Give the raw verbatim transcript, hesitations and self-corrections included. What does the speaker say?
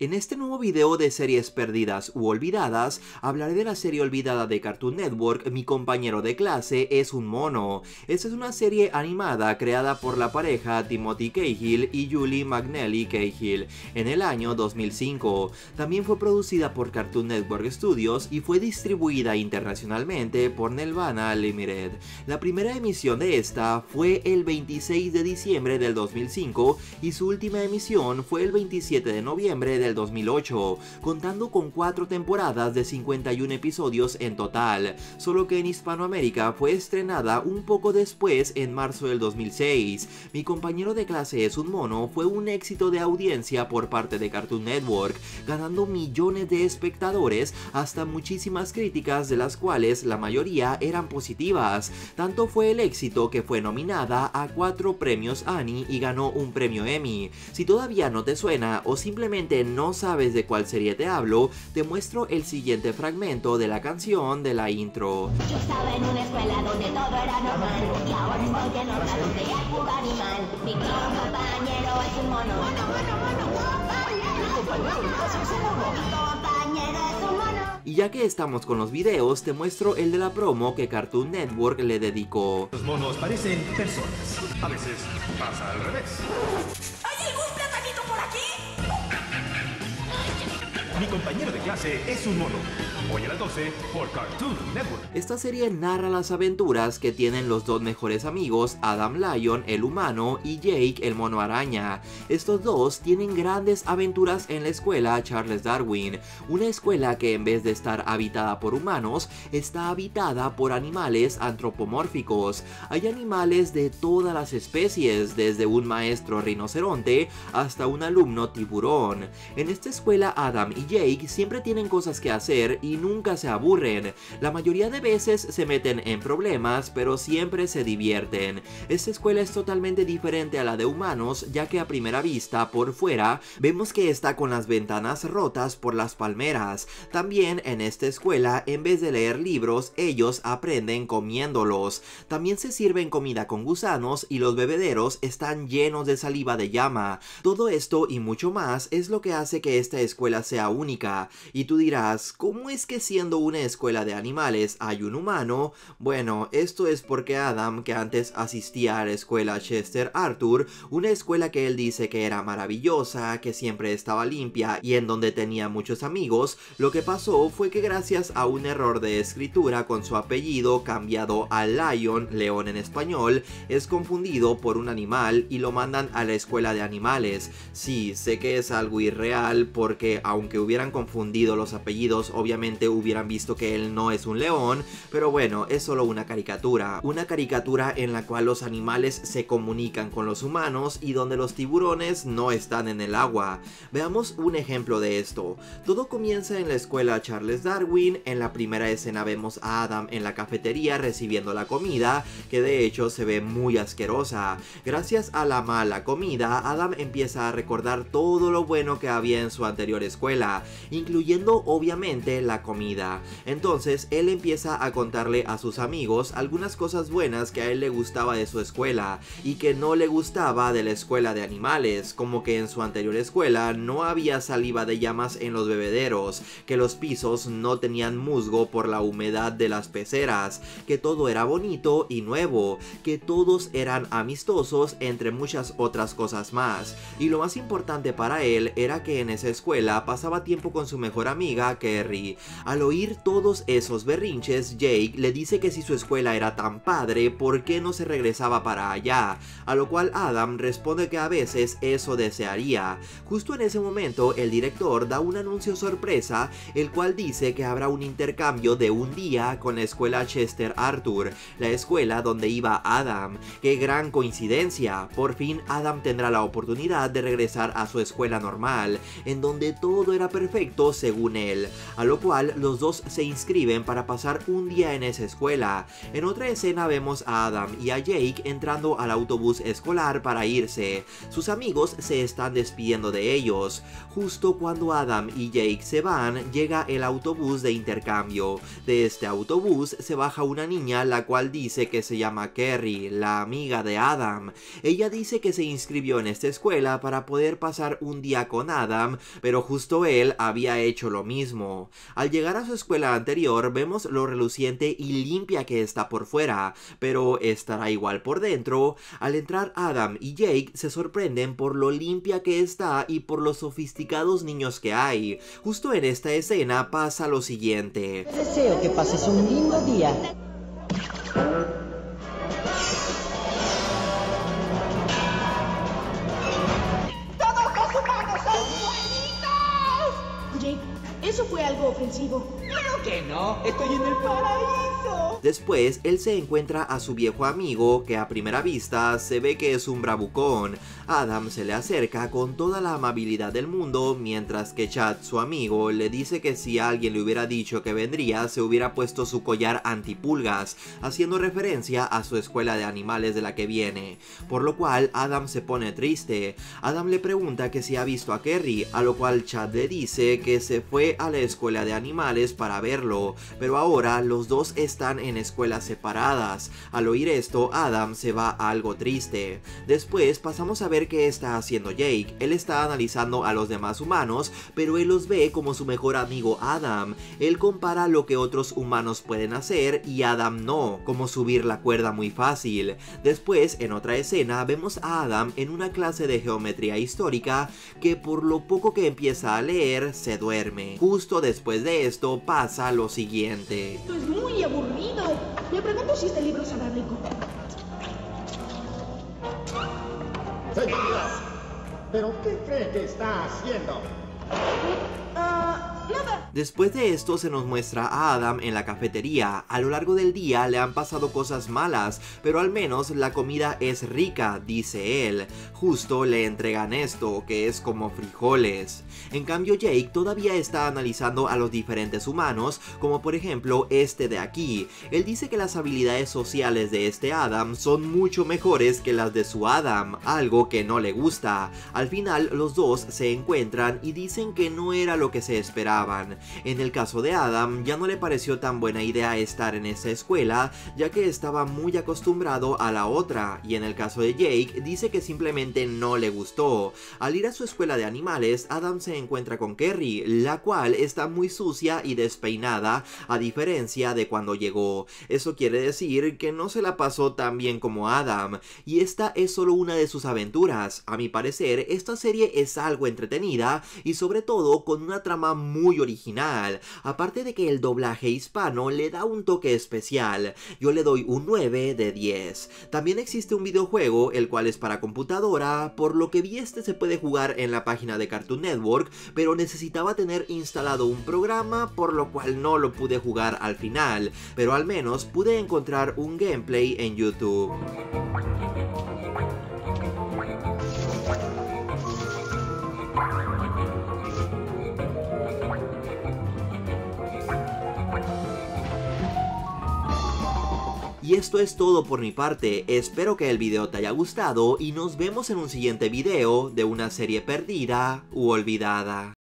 En este nuevo video de series perdidas u olvidadas, hablaré de la serie olvidada de Cartoon Network, Mi compañero de clase es un mono. Esta es una serie animada creada por la pareja Timothy Cahill y Julie McNally Cahill en el año dos mil cinco. También fue producida por Cartoon Network Studios y fue distribuida internacionalmente por Nelvana Limited. La primera emisión de esta fue el veintiséis de diciembre del dos mil cinco y su última emisión fue el veintisiete de noviembre del dos mil ocho, contando con cuatro temporadas de cincuenta y un episodios en total, solo que en Hispanoamérica fue estrenada un poco después en marzo del dos mil seis. Mi compañero de clase es un mono fue un éxito de audiencia por parte de Cartoon Network, ganando millones de espectadores hasta muchísimas críticas, de las cuales la mayoría eran positivas. Tanto fue el éxito que fue nominada a cuatro premios Annie y ganó un premio Emmy. Si todavía no te suena o simplemente no no sabes de cuál serie te hablo, te muestro el siguiente fragmento de la canción de la intro. Yo estaba en una escuela donde todo era normal y ahora estoy en otra donde hay puro animal. Mi compañero es un mono. Mono, mono, mono, compañero. Mi compañero de clase es un mono. Mi compañero es un mono. Y ya que estamos con los videos, te muestro el de la promo que Cartoon Network le dedicó. Los monos parecen personas. A veces pasa al revés. ¿Hay algún platanito por aquí? Mi compañero de clase es un mono. Hoy a las doce por Cartoon Network. Esta serie narra las aventuras que tienen los dos mejores amigos, Adam Lion, el humano, y Jake, el mono araña. Estos dos tienen grandes aventuras en la escuela Charles Darwin, una escuela que en vez de estar habitada por humanos, está habitada por animales antropomórficos. Hay animales de todas las especies, desde un maestro rinoceronte hasta un alumno tiburón. En esta escuela Adam y Jake siempre tienen cosas que hacer y nunca se aburren. La mayoría de veces se meten en problemas, pero siempre se divierten. Esta escuela es totalmente diferente a la de humanos, ya que a primera vista, por fuera, vemos que está con las ventanas rotas por las palmeras. También en esta escuela, en vez de leer libros, ellos aprenden comiéndolos. También se sirven comida con gusanos y los bebederos están llenos de saliva de llama. Todo esto y mucho más es lo que hace que esta escuela sea única. Y tú dirás, ¿cómo es que siendo una escuela de animales hay un humano? Bueno, esto es porque Adam, que antes asistía a la escuela Chester Arthur, una escuela que él dice que era maravillosa, que siempre estaba limpia y en donde tenía muchos amigos, lo que pasó fue que gracias a un error de escritura con su apellido cambiado a Lion, león en español, es confundido por un animal y lo mandan a la escuela de animales. Sí, sé que es algo irreal porque aunque hubieran confundido los apellidos, obviamente hubieran visto que él no es un león, pero bueno, es solo una caricatura. Una caricatura en la cual los animales se comunican con los humanos y donde los tiburones no están en el agua. Veamos un ejemplo de esto. Todo comienza en la escuela Charles Darwin. En la primera escena vemos a Adam en la cafetería recibiendo la comida, que de hecho se ve muy asquerosa. Gracias a la mala comida, Adam empieza a recordar todo lo bueno que había en su anterior escuela, incluyendo obviamente la comida. Entonces él empieza a contarle a sus amigos algunas cosas buenas que a él le gustaba de su escuela y que no le gustaba de la escuela de animales, como que en su anterior escuela no había saliva de llamas en los bebederos, que los pisos no tenían musgo por la humedad de las peceras, que todo era bonito y nuevo, que todos eran amistosos, entre muchas otras cosas más. Y lo más importante para él era que en esa escuela pasaba tiempo con su mejor amiga Kerry. Al oír todos esos berrinches, Jake le dice que si su escuela era tan padre, ¿por qué no se regresaba para allá? A lo cual Adam responde que a veces eso desearía. Justo en ese momento, el director da un anuncio sorpresa, el cual dice que habrá un intercambio de un día con la escuela Chester Arthur, la escuela donde iba Adam. ¡Qué gran coincidencia! Por fin Adam tendrá la oportunidad de regresar a su escuela normal, en donde todo era perfecto según él, a lo cual cual los dos se inscriben para pasar un día en esa escuela. En otra escena vemos a Adam y a Jake entrando al autobús escolar para irse. Sus amigos se están despidiendo de ellos. Justo cuando Adam y Jake se van, llega el autobús de intercambio. De este autobús se baja una niña, la cual dice que se llama Kerry, la amiga de Adam. Ella dice que se inscribió en esta escuela para poder pasar un día con Adam, pero justo él había hecho lo mismo. Al llegar a su escuela anterior, vemos lo reluciente y limpia que está por fuera, pero estará igual por dentro. Al entrar Adam y Jake se sorprenden por lo limpia que está y por los sofisticados niños que hay. Justo en esta escena pasa lo siguiente. Deseo que pases un lindo día. ¡Todos los humanos son buenitos! Jake, eso fue algo ofensivo. Claro que no, estoy en el paraíso. Después, él se encuentra a su viejo amigo, que a primera vista se ve que es un bravucón. Adam se le acerca con toda la amabilidad del mundo, mientras que Chad, su amigo, le dice que si alguien le hubiera dicho que vendría, se hubiera puesto su collar antipulgas, haciendo referencia a su escuela de animales de la que viene. Por lo cual, Adam se pone triste. Adam le pregunta que si ha visto a Kerry, a lo cual Chad le dice que se fue a la escuela de animales para verlo, pero ahora los dos están en escuelas separadas. Al oír esto, Adam se va algo triste. Después pasamos a ver qué está haciendo Jake. Él está analizando a los demás humanos, pero él los ve como su mejor amigo Adam. Él compara lo que otros humanos pueden hacer y Adam no, como subir la cuerda muy fácil. Después, en otra escena, vemos a Adam en una clase de geometría histórica que por lo poco que empieza a leer, se duerme. Justo después de esto pasa lo siguiente. Esto es muy aburrido. Me pregunto si este libro sabrá rico. Señoría, ¿pero qué cree que está haciendo? Ah, nada. Después de esto se nos muestra a Adam en la cafetería. A lo largo del día le han pasado cosas malas, pero al menos la comida es rica, dice él. Justo le entregan esto, que es como frijoles. En cambio Jake todavía está analizando a los diferentes humanos, como por ejemplo este de aquí. Él dice que las habilidades sociales de este Adam son mucho mejores que las de su Adam, algo que no le gusta. Al final los dos se encuentran y dicen que no era lo que se esperaban. En el caso de Adam, ya no le pareció tan buena idea estar en esa escuela, ya que estaba muy acostumbrado a la otra, y en el caso de Jake, dice que simplemente no le gustó. Al ir a su escuela de animales, Adam se encuentra con Kerry, la cual está muy sucia y despeinada, a diferencia de cuando llegó. Eso quiere decir que no se la pasó tan bien como Adam, y esta es solo una de sus aventuras. A mi parecer, esta serie es algo entretenida, y sobre todo con una trama muy original. Aparte de que el doblaje hispano le da un toque especial, yo le doy un nueve de diez. También existe un videojuego, el cual es para computadora, por lo que vi este se puede jugar en la página de Cartoon Network, pero necesitaba tener instalado un programa, por lo cual no lo pude jugar al final, pero al menos pude encontrar un gameplay en YouTube. Y esto es todo por mi parte, espero que el video te haya gustado y nos vemos en un siguiente video de una serie perdida u olvidada.